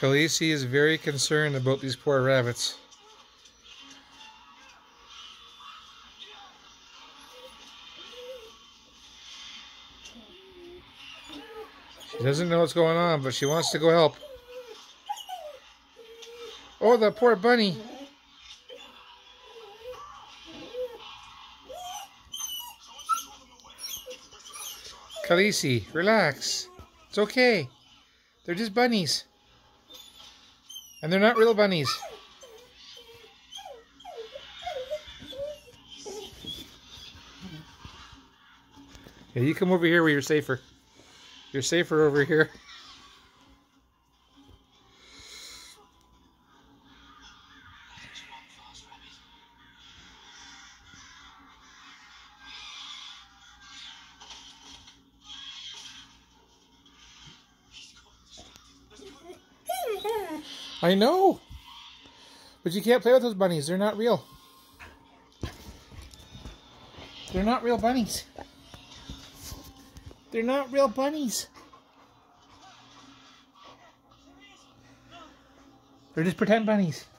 Khaleesi is very concerned about these poor rabbits. She doesn't know what's going on, but she wants to go help. Oh, the poor bunny. Khaleesi, relax. It's okay. They're just bunnies. And they're not real bunnies. Yeah, you come over here where you're safer. You're safer over here. I know. But you can't play with those bunnies. They're not real. They're not real bunnies. They're not real bunnies. They're just pretend bunnies.